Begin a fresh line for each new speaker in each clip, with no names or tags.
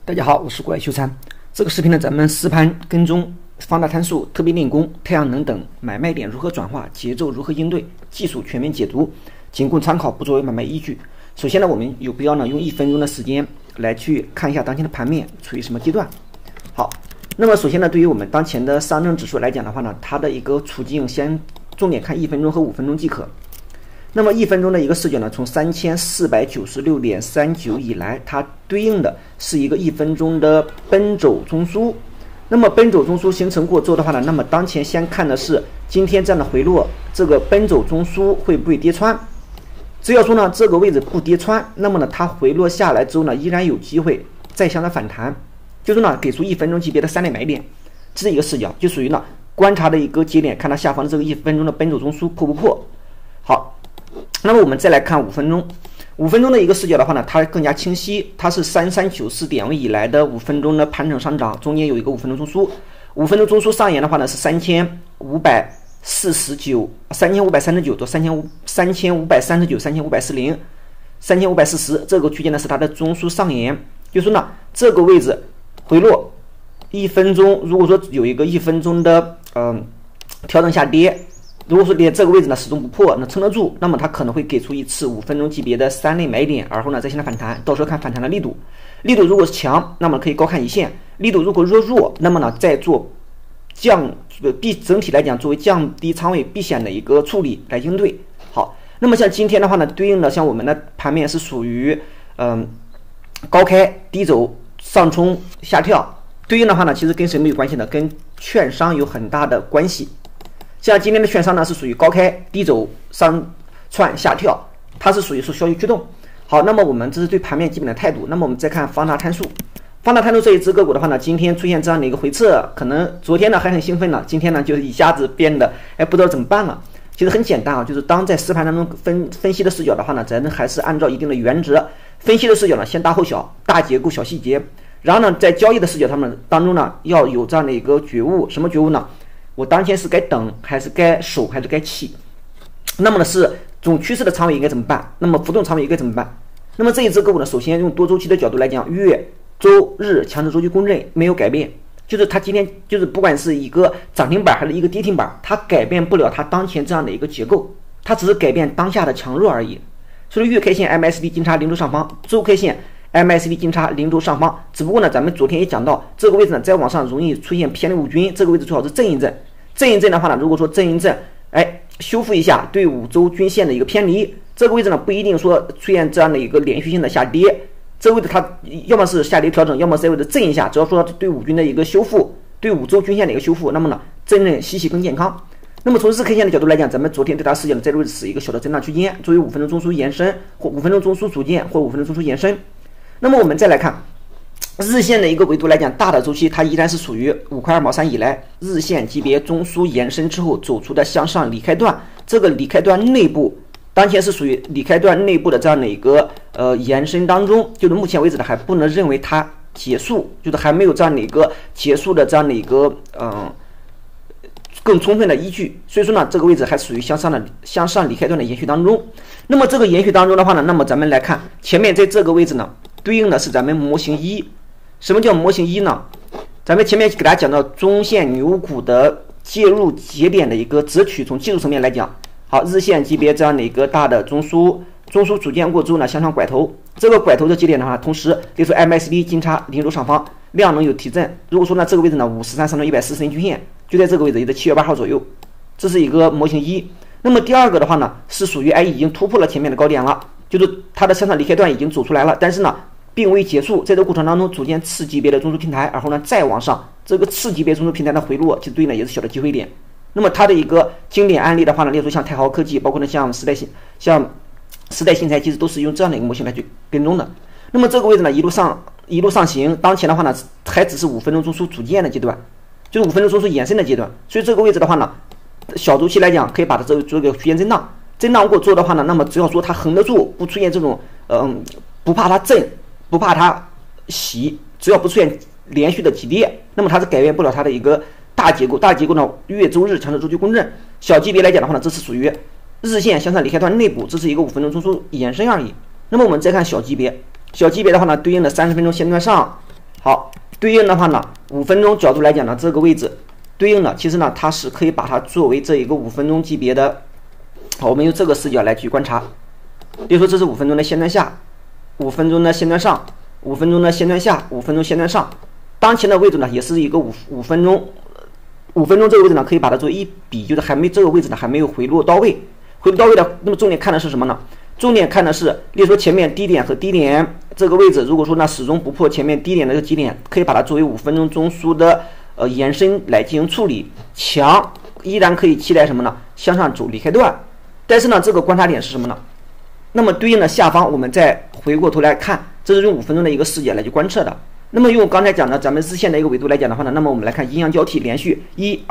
大家好，我是国外修参。这个视频呢，咱们实盘跟踪放大参数、特别练功、太阳能等买卖点如何转化、节奏如何应对、技术全面解读，仅供参考，不作为买卖依据。首先呢，我们有必要呢用1分钟的时间来去看一下当前的盘面处于什么阶段。好，那么首先呢，对于我们当前的上证指数来讲的话呢，它的一个处境先重点看1分钟和5分钟即可。那么1分钟的一个视角呢，从3496.39以来，它对应的是一个1分钟的奔走中枢。那么奔走中枢形成过之后的话呢，那么当前先看的是今天这样的回落，这个奔走中枢会不会跌穿？只要说呢这个位置不跌穿，那么呢它回落下来之后呢，依然有机会再向它反弹，就是呢给出1分钟级别的3类买点，这是一个视角，就属于呢观察的一个节点，看它下方的这个1分钟的奔走中枢破不破。好。那么我们再来看5分钟，5分钟的一个视角的话呢，它更加清晰，它是3394点位以来的5分钟的盘整上涨，中间有一个5分钟中枢，5分钟中枢上沿的话呢是3539到3539、3540、3540这个区间呢是它的中枢上沿，就是说呢这个位置回落1分钟，如果说有一个1分钟的调整下跌。如果说连这个位置呢始终不破，那撑得住，那么它可能会给出一次5分钟级别的3类买点，而后呢再向它反弹，到时候看反弹的力度。力度如果是强，那么可以高看一线；力度如果弱，那么呢再做整体来讲作为降低仓位避险的一个处理来应对。好，那么像今天的话呢，对应的像我们的盘面是属于高开低走上冲下跳，对应的话呢其实跟什么有关系呢？跟券商有很大的关系。像今天的券商呢是属于高开低走上窜下跳，它是属于消息驱动。好，那么我们这是对盘面基本的态度。那么我们再看放大参数，放大参数这一只个股的话呢，今天出现这样的一个回撤，可能昨天呢还很兴奋了，今天呢就是一下子变得不知道怎么办了。其实很简单啊，就是当在实盘当中分析的视角的话呢，咱还是按照一定的原则分析的视角呢，先大后小，大结构小细节。然后呢，在交易的视角当中呢，要有这样的一个觉悟，什么觉悟呢？我当前是该等还是该守还是该起？那么呢是总趋势的仓位应该怎么办？那么浮动仓位应该怎么办？那么这一只个股呢，首先用多周期的角度来讲，月、周、日强势周期共振没有改变，就是它今天就是不管是一个涨停板还是一个跌停板，它改变不了它当前这样的一个结构，它只是改变当下的强弱而已。所以月 K 线 MACD 金叉0轴上方，周 K 线MACD 金叉0轴上方，只不过呢，咱们昨天也讲到，这个位置呢，再往上容易出现偏离五均，这个位置最好是震一震。震一震的话呢，如果说震一震，修复一下对5周均线的一个偏离，这个位置呢不一定说出现这样的一个连续性的下跌，这个位置它要么是下跌调整，要么是这个位置震一下，只要说对5均的一个修复，对5周均线的一个修复，那么呢，震震息息更健康。那么从日 K 线的角度来讲，咱们昨天对它视角呢，这个位置是一个小的震荡区间，作为5分钟中枢延伸或5分钟中枢组件或5分钟中枢延伸。那么我们再来看日线的一个维度来讲，大的周期它依然是属于5块2毛3以来日线级别中枢延伸之后走出的向上离开段，这个离开段内部当前是属于离开段内部的这样的一个延伸当中，就是目前为止呢还不能认为它结束，就是还没有这样的一个结束的这样的一个更充分的依据，所以说呢这个位置还属于向上离开段的延续当中。那么这个延续当中的话呢，那么咱们来看前面在这个位置呢对应的是咱们模型1。什么叫模型1呢？咱们前面给大家讲到中线牛股的介入节点的一个择取，从技术层面来讲，好，日线级别这样的一个大的中枢组建过之后呢，向上拐头，这个拐头的节点的话，同时列出 MACD 金叉0轴上方，量能有提振。如果说呢这个位置呢53上到140日均线就在这个位置，也在7月8号左右，这是一个模型1。那么第二个的话呢，是属于已经突破了前面的高点了，就是它的向上离开段已经走出来了，但是呢并未结束，在这个过程当中组建次级别的中枢平台，而后呢再往上，这个次级别中枢平台的回落，其实对应的也是小的机会点。那么它的一个经典案例的话呢，例如像太豪科技，包括呢像时代新材，其实都是用这样的一个模型来去跟踪的。那么这个位置呢一路上行，当前的话呢还只是5分钟中枢组建的阶段，就是5分钟中枢延伸的阶段，所以这个位置的话呢，小周期来讲可以把它做一个区间震荡过之后的话呢，那么只要说它横得住，不出现这种不怕它震不怕它洗，只要不出现连续的急跌，那么它是改变不了它的一个大结构。大结构呢，月周日强势周期共振。小级别来讲的话呢，这是属于日线向上离开段内部，这是一个5分钟中枢延伸而已。那么我们再看小级别的话呢，对应的30分钟线段上好，对应的话呢，5分钟角度来讲呢，这个位置对应的其实呢，它是可以把它作为这一个5分钟级别的。好，我们用这个视角来去观察。比如说这是5分钟的线段下，5分钟的线段上，5分钟的线段下，5分钟线段上。当前的位置呢，也是一个5分钟这个位置呢，可以把它做一笔，就是还没这个位置呢还没有回落到位。回落到位的，那么重点看的是什么呢？重点看的是，例如说前面低点和低点这个位置，如果说呢始终不破前面低点的这个极点，可以把它作为5分钟中枢的延伸来进行处理。强依然可以期待什么呢？向上走离开段。但是呢，这个观察点是什么呢？那么对应的下方，我们再回过头来看，这是用5分钟的一个视角来去观测的。那么用刚才讲的咱们日线的一个维度来讲的话呢，那么我们来看阴阳交替连续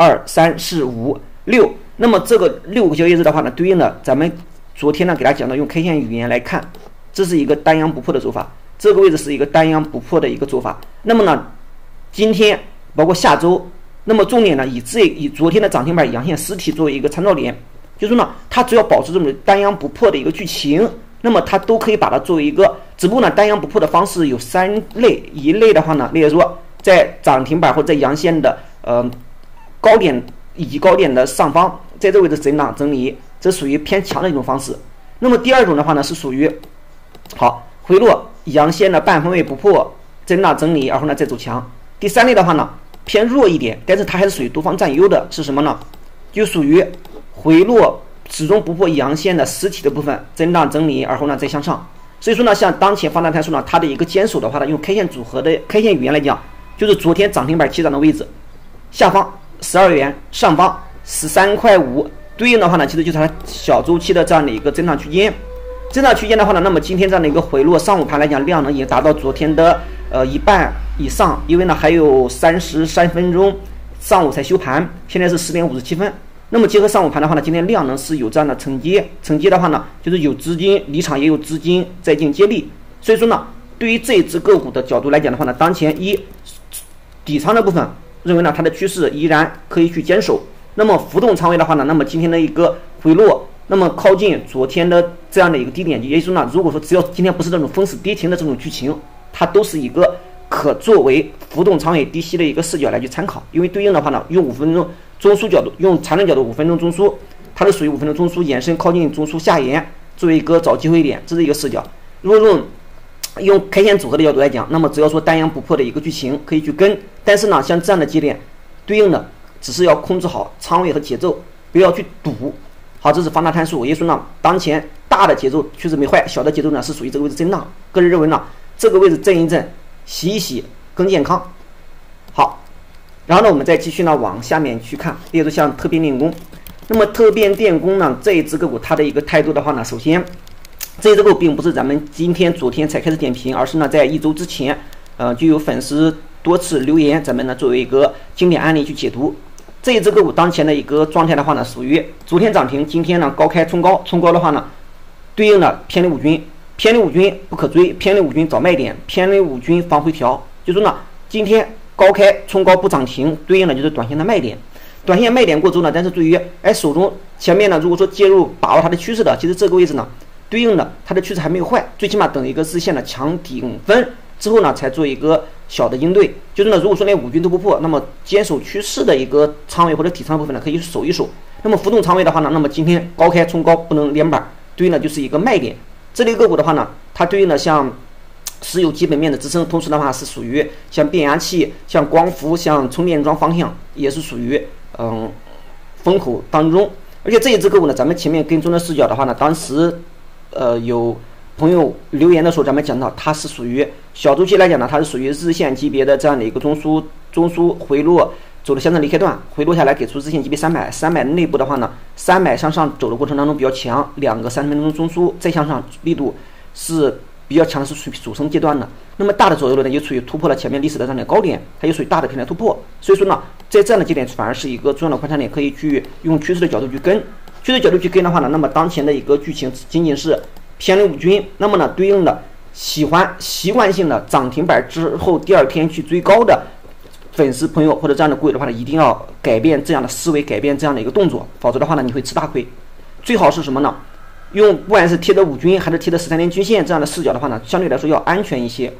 1、2、3、4、5、6。那么这个6个交易日的话呢，对应的咱们昨天呢给大家讲的用 K 线语言来看，这是一个单阳不破的走法，这个位置是一个单阳不破的一个走法。那么呢，今天包括下周，那么重点呢以昨天的涨停板阳线实体作为一个参照点。就是说呢，它只要保持这种单阳不破的一个剧情，那么它都可以把它作为一个，只不过呢，单阳不破的方式有3类，一类的话呢，例如说在涨停板或者在阳线的高点以及高点的上方，在这个位置震荡整理，这属于偏强的一种方式。那么第二种的话呢，是属于好回落阳线的半分位不破，震荡整理，然后呢再走强。第三类的话呢，偏弱一点，但是它还是属于多方占优的，是什么呢？就属于回落始终不破阳线的实体的部分，震荡整理，然后呢再向上。所以说呢，像当前放大参数呢，它的一个坚守的话呢，用 K 线组合的 K 线语言来讲，就是昨天涨停板起涨的位置，下方12元，上方13.5块，对应的话呢，其实就是它小周期的这样的一个震荡区间。震荡区间的话呢，那么今天这样的一个回落，上午盘来讲量能已经达到昨天的一半以上，因为呢还有33分钟，上午才休盘，现在是10点57分。那么结合上午盘的话呢，今天量能是有这样的承接的话呢，就是有资金离场，也有资金在进行接力。所以说呢，对于这一只个股的角度来讲的话呢，当前底仓的部分认为呢，它的趋势依然可以去坚守。那么浮动仓位的话呢，那么今天的一个回落，那么靠近昨天的这样的一个低点，也就是说呢，如果说只要今天不是这种封死跌停的这种剧情，它都是一个可作为浮动仓位低吸的一个视角来去参考。因为对应的话呢，用5分钟中枢角度，用缠论角度5分钟中枢，它是属于5分钟中枢延伸靠近中枢下沿作为一个找机会点，这是一个视角。如果用 K 线组合的角度来讲，那么只要说单阳不破的一个剧情可以去跟，但是呢，像这样的节点对应的只是要控制好仓位和节奏，不要去赌。好，这是放大参数。也就是说呢，当前大的节奏确实没坏，小的节奏呢是属于这个位置震荡。个人认为呢，这个位置震一震，洗一洗更健康。好，然后呢，我们再继续呢往下面去看，例如像特变电工。那么特变电工呢，这一只个股它的一个态度的话呢，首先这一只个股并不是咱们昨天才开始点评，而是呢在1周之前，就有粉丝多次留言，咱们呢作为一个经典案例去解读。这一只个股当前的一个状态的话呢，属于昨天涨停，今天呢高开冲高，冲高的话呢，对应的偏离5均，偏离5均不可追，偏离5均找卖点，偏离5均防回调。就说呢，今天高开冲高不涨停，对应的就是短线的卖点。短线卖点过之后呢，但是对于手中前面呢，如果说介入把握它的趋势的，其实这个位置呢，对应的它的趋势还没有坏，最起码等一个日线的强顶分之后呢，才做一个小的应对。就是呢，如果说连5均都不破，那么坚守趋势的一个仓位或者底仓部分呢，可以守一守。那么浮动仓位的话呢，那么今天高开冲高不能连板，对应的就是一个卖点。这类个股的话呢，它对应的像是有基本面的支撑，同时的话是属于像变压器、像光伏、像充电桩方向，也是属于风口当中。而且这一只个股呢，咱们前面跟踪的视角的话呢，当时有朋友留言的时候，咱们讲到它是属于小周期来讲呢，它是属于日线级别的这样的一个中枢回落走的向上离开段，回落下来给出日线级别300内部的话呢，300向上走的过程当中比较强，两个30分钟中枢再向上力度是比较强，是属于主升阶段的。那么大的左右轮呢，就处于突破了前面历史的这样的高点，它就属于大的平台突破。所以说呢，在这样的节点反而是一个重要的观察点，可以去用趋势的角度去跟。趋势角度去跟的话呢，那么当前的一个剧情仅仅是偏离5均，那么呢对应的习惯性的涨停板之后第二天去追高的粉丝朋友或者这样的股友的话呢，一定要改变这样的思维，改变这样的一个动作，否则的话呢，你会吃大亏。最好是什么呢？用不管是贴的5均还是贴的13天均线这样的视角的话呢，相对来说要安全一些。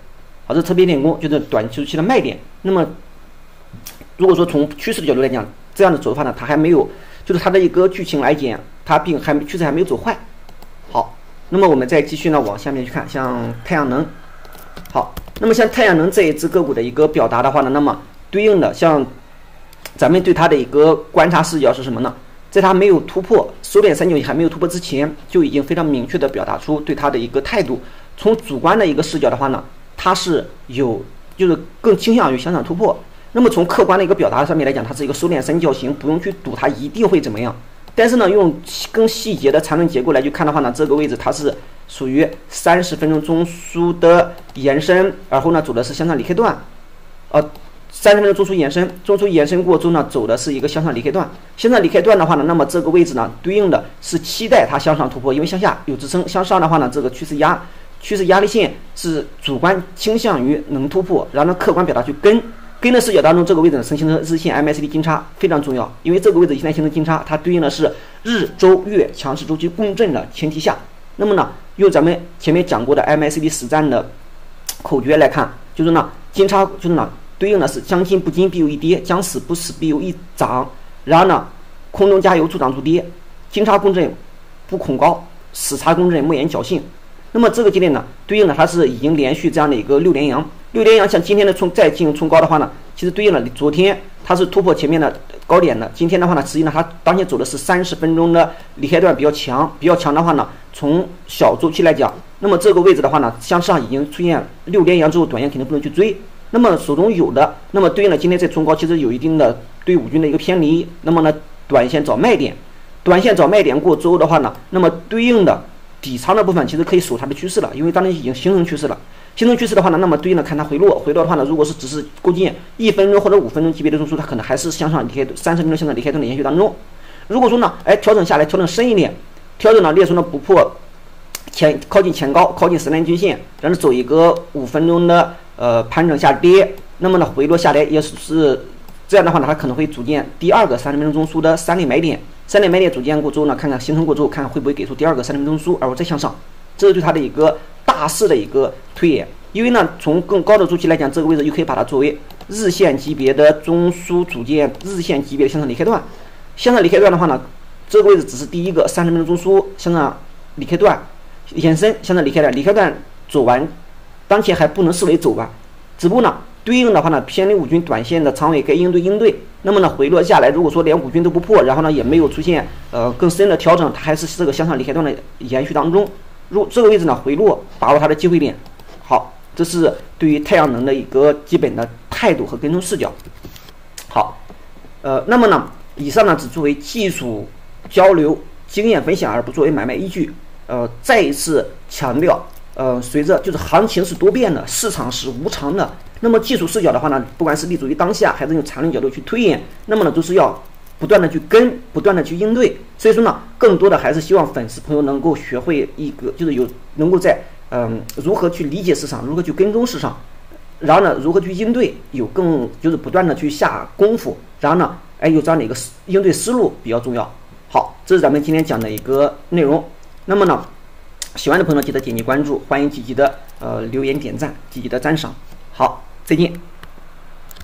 好，这特别练功就是短周期的卖点。那么如果说从趋势的角度来讲，这样的走法呢，它还没有，就是它的一个剧情来讲，它趋势还没有走坏。好，那么我们再继续呢往下面去看，像太阳能。好，那么像太阳能这一只个股的一个表达的话呢，那么对应的像咱们对它的一个观察视角是什么呢？在它没有突破收敛三角形还没有突破之前，就已经非常明确的表达出对它的一个态度。从主观的一个视角的话呢，它是就是更倾向于向上突破。那么从客观的一个表达上面来讲，它是一个收敛三角形，不用去赌它一定会怎么样。但是呢，用更细节的缠论结构来去看的话呢，这个位置它是属于30分钟中枢的延伸，然后呢走的是向上离开段，30分钟中枢延伸，中枢延伸过之后呢，走的是一个向上离开段。向上离开段的话呢，那么这个位置呢，对应的是期待它向上突破，因为向下有支撑，向上的话呢，这个趋势压力线是主观倾向于能突破，然后呢，客观表达去跟的视角当中，这个位置呢，呈现的日线 MACD 金叉非常重要，因为这个位置一旦形成金叉，它对应的是日、周、月强势周期共振的前提下。那么呢，用咱们前面讲过的 MACD 实战的口诀来看，就是呢，金叉就是呢，对应的是将进不进必有一跌，将死不死必有一涨。然后呢，空中加油助涨助跌，金叉共振不恐高，死叉共振莫言侥幸。那么这个节点呢，对应的它是已经连续这样的一个6连阳。6连阳像今天的再进行冲高的话呢，其实对应了昨天它是突破前面的高点的。今天的话呢，实际上它当前走的是30分钟的离开段比较强的话呢，从小周期来讲，那么这个位置的话呢，向上已经出现6连阳之后，短线肯定不能去追。那么手中有的，那么对应了今天这冲高其实有一定的对五均的一个偏离。那么呢，短线找卖点过之后的话呢，那么对应的底仓的部分其实可以守它的趋势了，因为当天已经形成趋势了。形成趋势的话呢，那么对应的看它回落的话呢，如果是只是构建1分钟或者5分钟级别的中枢，它可能还是向上离开30分钟向上离开段的延续当中。如果说呢，调整下来，调整深一点，调整呢列出呢不破靠近前高，靠近10连均线，然后走一个5分钟的盘整下跌，那么呢回落下来也是这样的话呢，它可能会组建第二个30分钟中枢的3类买点。3类买点组建过之后呢，看看形成过之后，看看会不会给出第二个30分钟中枢，而后再向上。这是对它的一个大势的一个推演。因为呢，从更高的周期来讲，这个位置又可以把它作为日线级别的中枢组建日线级别的向上离开段。向上离开段的话呢，这个位置只是第一个30分钟中枢向上离开段延伸，向上离开段，离开段走完，当前还不能视为走完，只不过呢，对应的话呢，偏离五均短线的仓位该应对。那么呢，回落下来，如果说连五均都不破，然后呢也没有出现更深的调整，它还是这个向上离开段的延续当中。这个位置呢回落，把握它的机会点。好，这是对于太阳能的一个基本的态度和跟踪视角。好，那么呢，以上呢只作为技术交流、经验分享，而不作为买卖依据。再一次强调，随着就是行情是多变的，市场是无常的。那么技术视角的话呢，不管是立足于当下，还是用缠论角度去推演，那么呢都是要不断的去不断的去应对。所以说呢，更多的还是希望粉丝朋友能够学会一个，就是能够在如何去理解市场，如何去跟踪市场，然后呢如何去应对，就是不断的去下功夫，然后呢有这样的一个应对思路比较重要。好，这是咱们今天讲的一个内容。那么呢，喜欢的朋友记得点击关注，欢迎积极的留言点赞，积极的赞赏。好，再见。